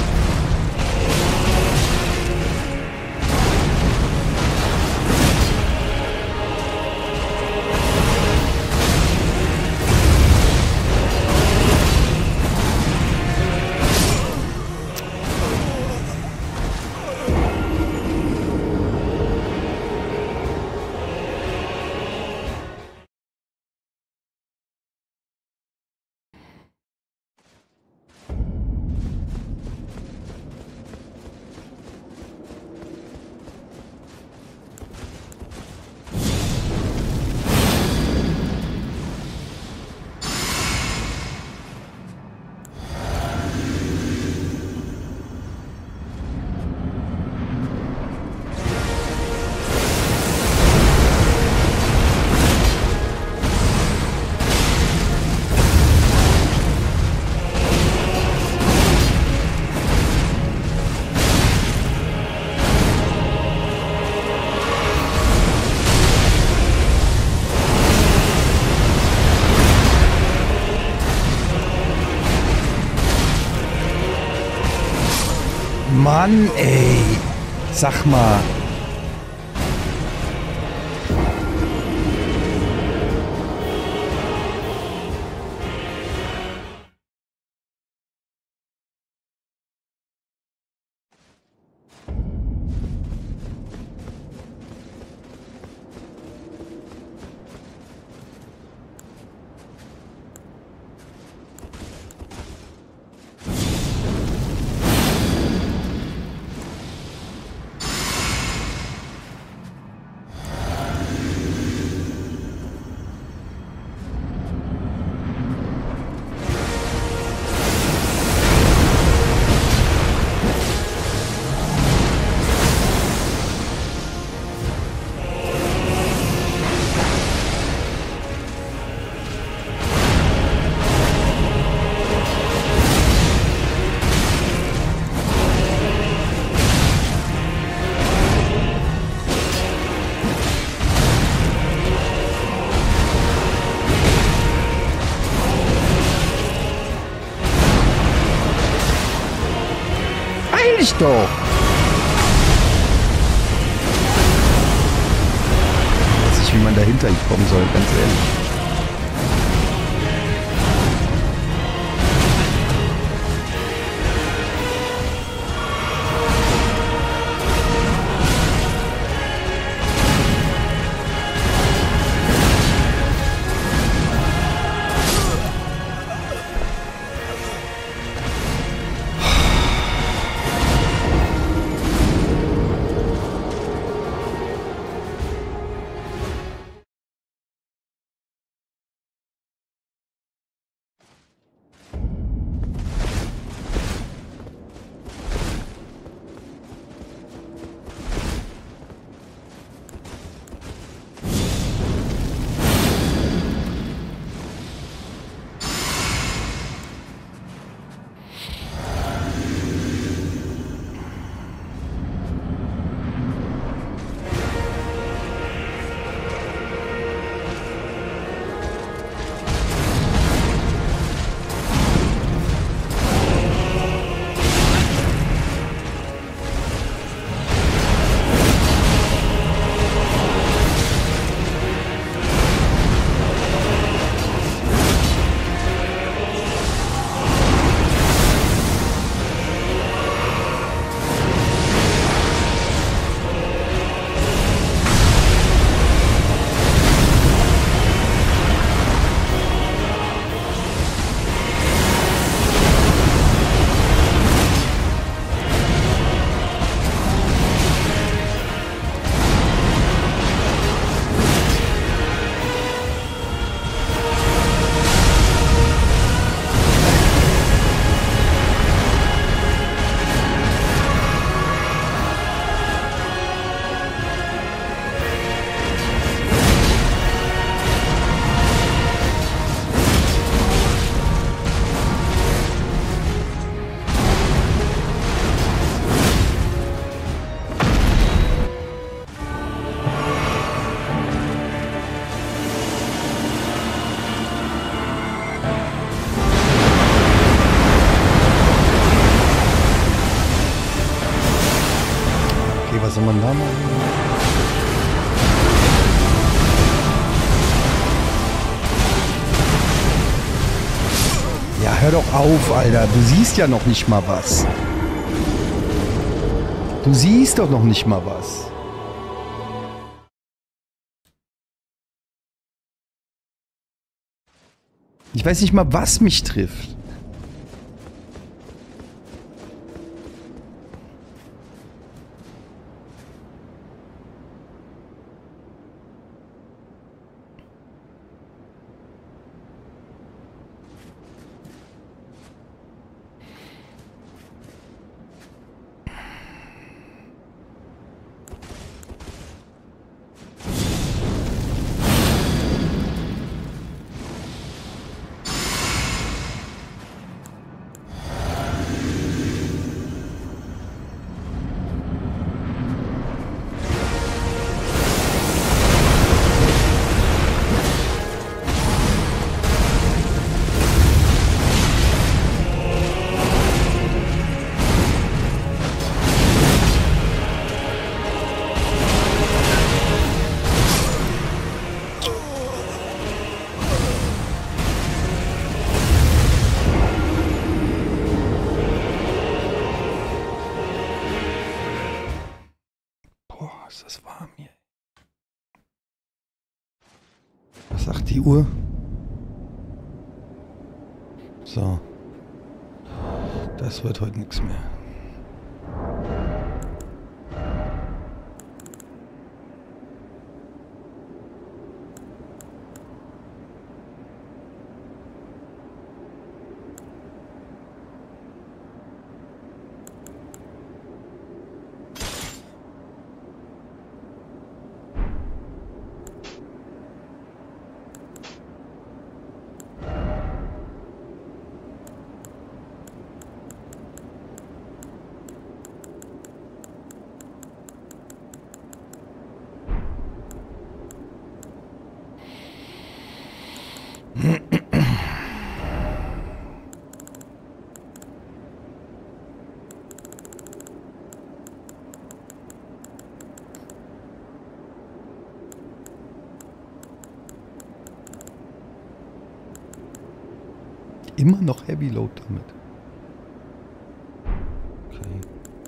Mann, ey. Sag mal. Ich doch. Ich weiß nicht, wie man dahinter kommen soll, ganz ehrlich. Was soll man da machen? Ja, hör doch auf, Alter. Du siehst ja noch nicht mal was. Du siehst doch noch nicht mal was. Ich weiß nicht mal, was mich trifft. Uhr. So. Das wird heute nichts mehr. Immer noch Heavy Load damit. Okay.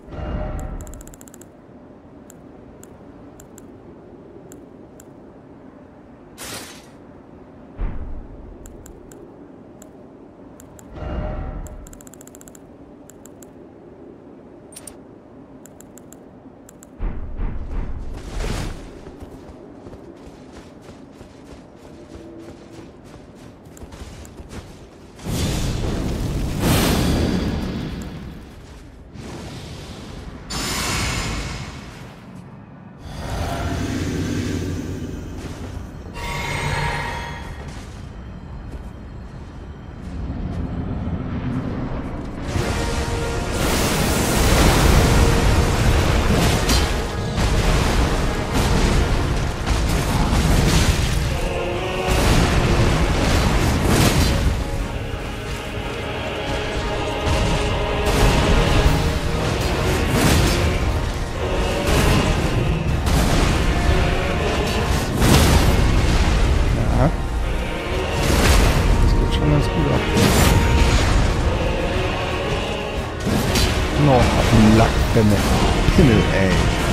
Himmel, ey.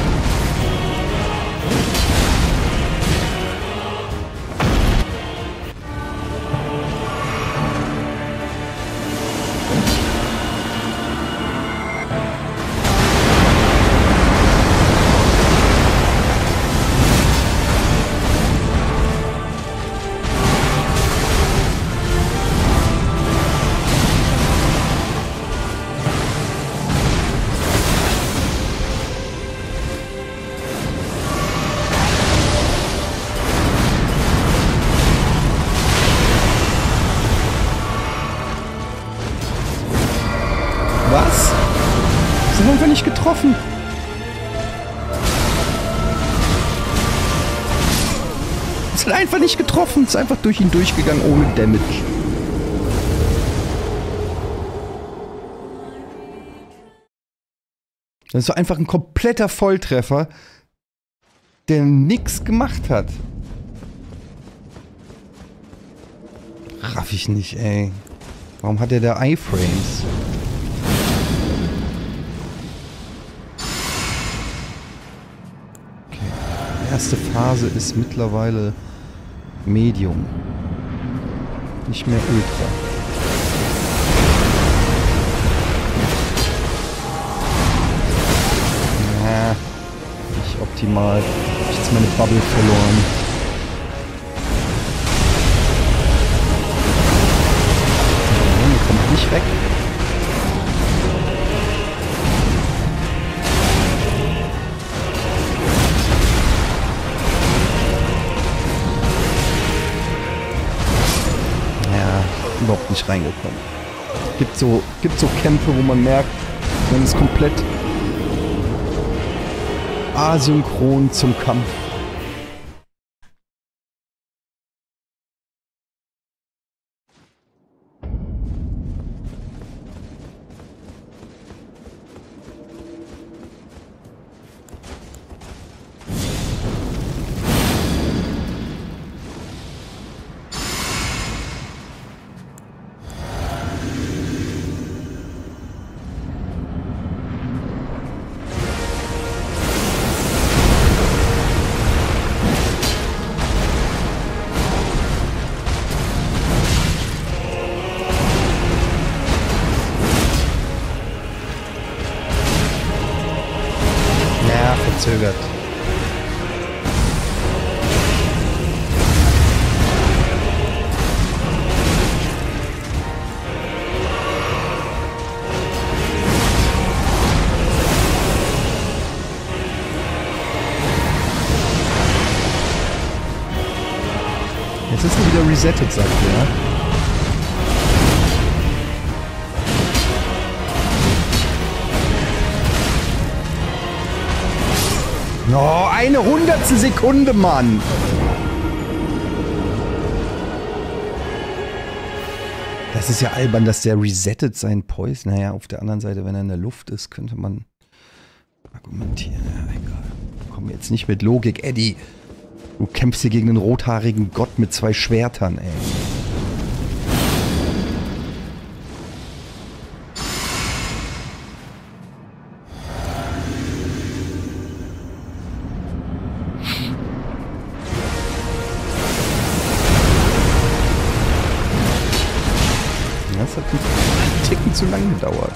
Was? Sie haben wir nicht getroffen. Es hat einfach nicht getroffen. Es ist einfach durch ihn durchgegangen ohne Damage. Das ist einfach ein kompletter Volltreffer, der nichts gemacht hat. Raff ich nicht, ey. Warum hat er da Iframes? Okay. Die erste Phase ist mittlerweile Medium. Nicht mehr Ultra. Ja, nicht optimal. Ich hab jetzt meine Bubble verloren. Nicht weg. Ja, überhaupt nicht reingekommen. Gibt so, gibt so Kämpfe, wo man merkt, man ist komplett asynchron zum Kampf. verzögert. Jetzt ist er wieder resettet, sagt er. Oh, eine hundertstel Sekunde, Mann! Das ist ja albern, dass der resettet sein Poise. Naja, auf der anderen Seite, wenn er in der Luft ist, könnte man argumentieren. Ja, egal. Komm jetzt nicht mit Logik, Eddie. Du kämpfst hier gegen einen rothaarigen Gott mit zwei Schwertern, ey. Das hat einen Ticken zu lang gedauert.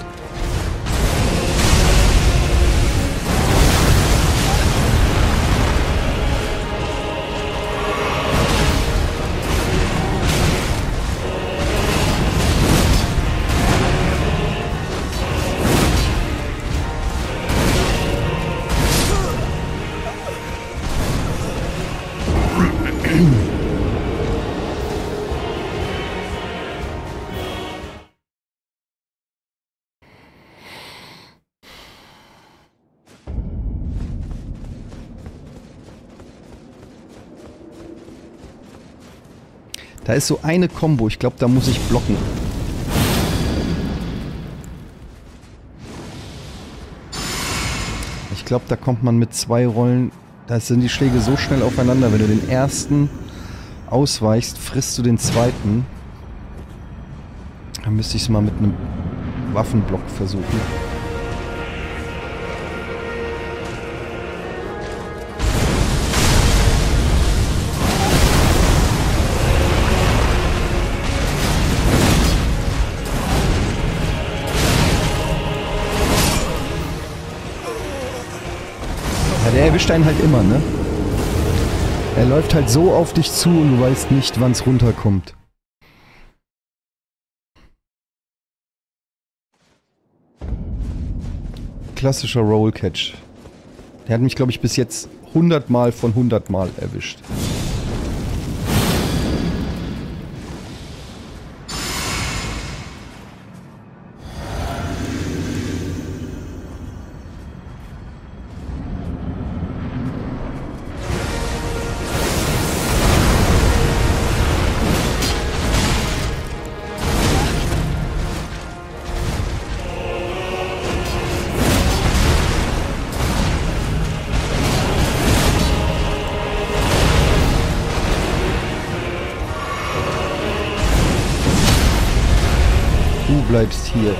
Da ist so eine Combo, ich glaube, da muss ich blocken. Ich glaube, da kommt man mit zwei Rollen, da sind die Schläge so schnell aufeinander. Wenn du den ersten ausweichst, frisst du den zweiten. Dann müsste ich es mal mit einem Waffenblock versuchen. Der erwischt einen halt immer, ne? Er läuft halt so auf dich zu und du weißt nicht, wann es runterkommt. Klassischer Roll-Catch. Der hat mich, glaube ich, bis jetzt hundert Mal von hundert Mal erwischt. Du bleibst hier.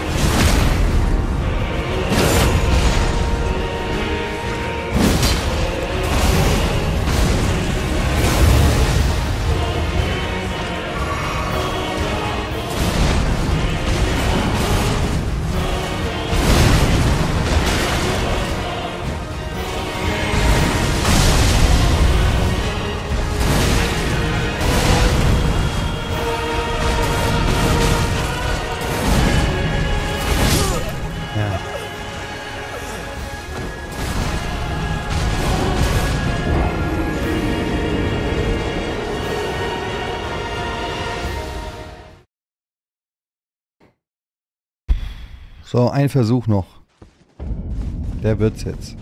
So, ein Versuch noch. Der wird's jetzt.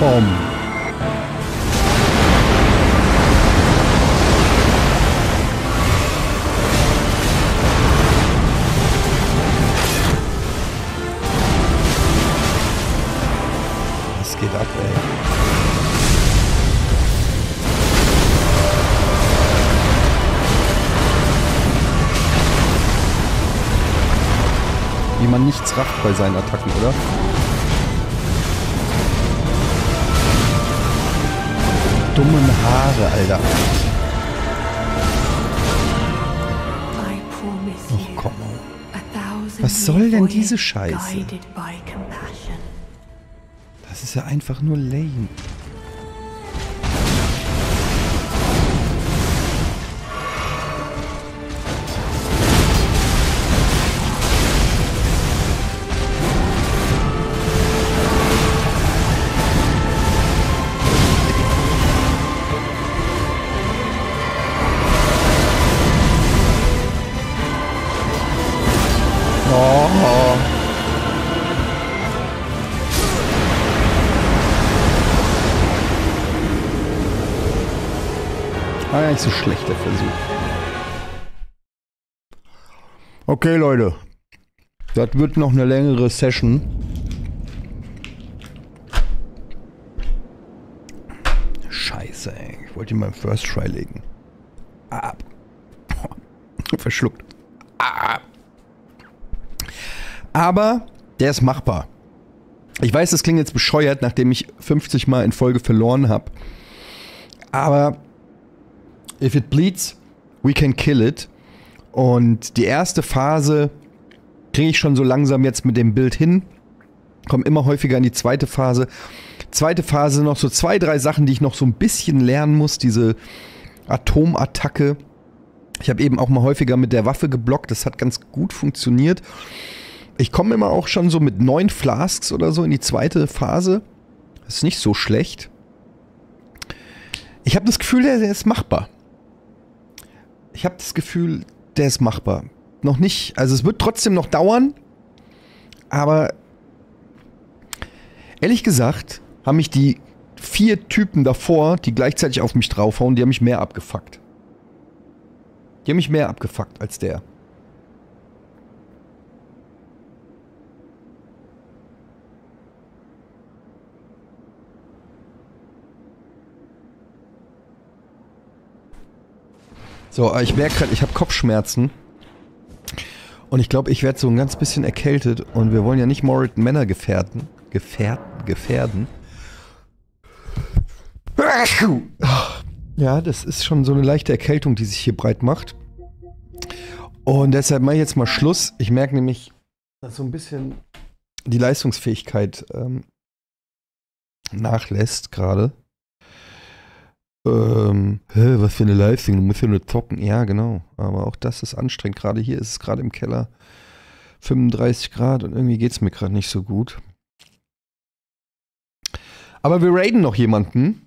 Boom. Was geht ab, ey? Wie man nichts rafft bei seinen Attacken, oder? Dummen Haare, Alter. Oh, komm mal. Was soll denn diese Scheiße? Das ist ja einfach nur lame. War ja nicht so schlecht, der Versuch. Okay, Leute. Das wird noch eine längere Session. Scheiße, ey. Ich wollte ihn beim First Try legen. Ah. Verschluckt. Ah. Aber der ist machbar. Ich weiß, das klingt jetzt bescheuert, nachdem ich fünfzig Mal in Folge verloren habe. Aber if it bleeds, we can kill it. Und die erste Phase kriege ich schon so langsam jetzt mit dem Bild hin. Komme immer häufiger in die zweite Phase. Zweite Phase noch so zwei, drei Sachen, die ich noch so ein bisschen lernen muss. Diese Atomattacke. Ich habe eben auch mal häufiger mit der Waffe geblockt. Das hat ganz gut funktioniert. Ich komme immer auch schon so mit neun Flasks oder so in die zweite Phase. Das ist nicht so schlecht. Ich habe das Gefühl, der, der ist machbar. Ich habe das Gefühl, der ist machbar. Noch nicht, also es wird trotzdem noch dauern. Aber ehrlich gesagt haben mich die vier Typen davor, die gleichzeitig auf mich draufhauen, die haben mich mehr abgefuckt. Die haben mich mehr abgefuckt als der. So, ich merke gerade, ich habe Kopfschmerzen. Und ich glaube, ich werde so ein ganz bisschen erkältet. Und wir wollen ja nicht Morit Männer gefährden. Gefährden, gefährden. Ja, das ist schon so eine leichte Erkältung, die sich hier breit macht. Und deshalb mache ich jetzt mal Schluss. Ich merke nämlich, dass so ein bisschen die Leistungsfähigkeit ähm, nachlässt gerade. Ähm, hä, was für eine Leistung, du musst ja nur zocken. Ja, genau. Aber auch das ist anstrengend. Gerade hier ist es gerade im Keller fünfunddreißig Grad und irgendwie geht es mir gerade nicht so gut. Aber wir raiden noch jemanden.